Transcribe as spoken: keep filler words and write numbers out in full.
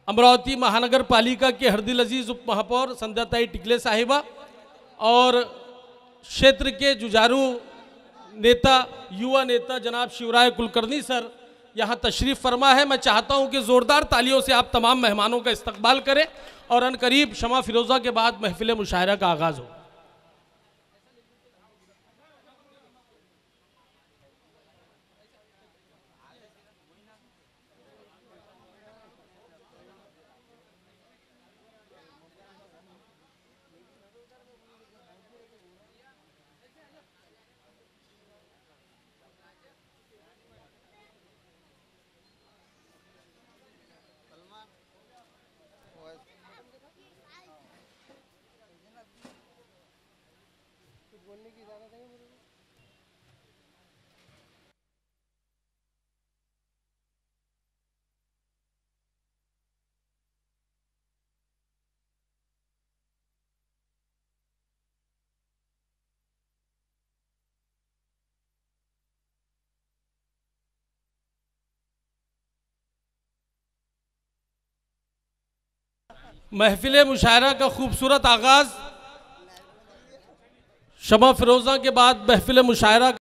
अमरावती महानगर पालिका के हरदिल अजीज उप महापौर संध्याताई टिकले साहिबा और क्षेत्र के जुझारू नेता युवा नेता जनाब शिवराय कुलकर्णी सर यहाँ तशरीफ फरमा है। मैं चाहता हूँ कि ज़ोरदार तालियों से आप तमाम मेहमानों का इस्तकबाल करें और अनकरीब शमा फिरोज़ा के बाद महफिल मुशायरा का आगाज़ हो। बोलने की इजाजत है मुझे। महफिल मुशायरा का खूबसूरत आगाज़ शमा फिरोज़ा के बाद महफिल मुशायरा